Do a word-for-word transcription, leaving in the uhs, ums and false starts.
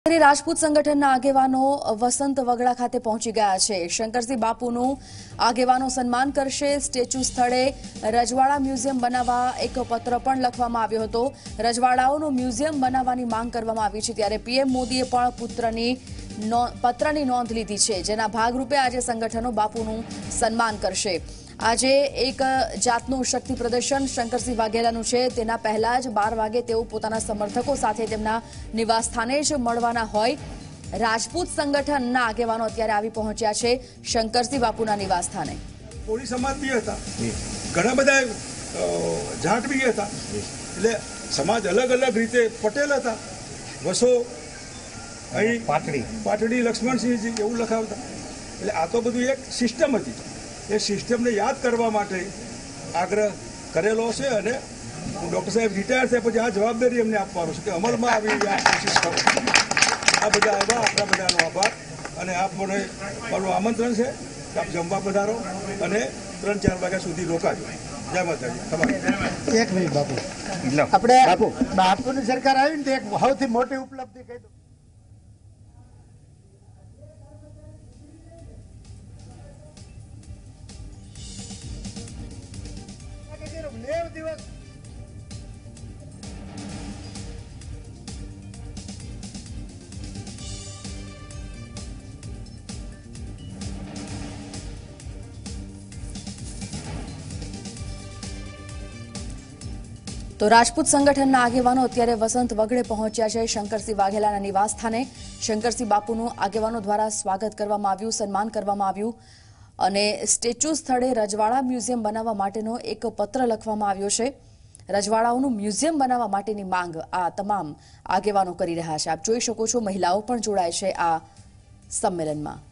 રાજપૂત સંગઠનના આગેવાનો વસંત વગડા ખાતે પહોંચી ગયા છે। શંકરસિંહ બાપુનું આગેવાનો સન્માન કરશે। સ્ટેચ્યુ સ્થળે રજવાડા મ્યુઝિયમ બનાવવા એક પત્ર પણ લખવામાં આવ્યો હતો। રજવાડાઓનું મ્યુઝિયમ બનાવવાની માંગ કરવામાં આવી છે, ત્યારે પીએમ મોદીએ પણ પુત્રની પત્રની નોંધ લીધી છે, જેના ભાગરૂપે આજે સંગઠનો બાપુનું સન્માન કરશે। આજે એક જાતનું શક્તિ પ્રદર્શન શંકરસિંહ વાઘેલાનું છે। તેના પહેલા જ બાર વાગે તેઓ પોતાના સમર્થકો સાથે તેમના નિવાસસ્થાને જ મળવાના હોય। રાજપૂત સંગઠનના આગેવાનો અત્યારે આવી પહોંચ્યા છે શંકરસિંહ બાપુના નિવાસસ્થાને। કોળી સમાજ બી હતા, ઘણા બધા જાટ બી હતા, એટલે સમાજ અલગ અલગ રીતે પટેલ હતા, વસો અહીં પાટડી પાટડી લક્ષ્મણસિંહજી એવું લખાવતા। એટલે આ તો બધું એક સિસ્ટમ હતી। એ સિસ્ટમને યાદ કરવા માટે આગ્રહ કરેલો છે અને ડૉક્ટર સાહેબ રિટાયર થયા પછી આ જવાબદારી એમને આપવાનો છે કે અમલમાં આવી આ કોશિશ કરો। આ બધા આવ્યા, આપણા બધાનો આભાર અને આપ મને મારું આમંત્રણ છે કે આપ જમવા પધારો અને ત્રણ ચાર વાગ્યા સુધી રોકાજો। જય માતાજી। તમારે એક મિનિટ બાપુ, આપણે બાપુ બાપુની સરકાર આવી ને તો એક સૌથી મોટી ઉપલબ્ધિ કહી દો। નેવ દિવસ તો રાજપૂત સંગઠનના આગેવાનો અત્યારે વસંત વગડે પહોંચ્યા છે શંકરસિંહ વાઘેલાના નિવાસસ્થાને। શંકરસિંહ બાપુનું આગેવાનો દ્વારા સ્વાગત કરવામાં આવ્યું, સન્માન કરવામાં આવ્યું અને સ્ટેચ્યુ સ્થળે રજવાડા મ્યુઝિયમ બનાવવા માટેનો એક પત્ર લખવામાં આવ્યો છે। રજવાડાઓનું મ્યુઝિયમ બનાવવા માટેની માંગ આ તમામ આગેવાનો કરી રહ્યા છે। આપ જોઈ શકો છો, મહિલાઓ પણ જોડાય છે આ સંમેલનમાં।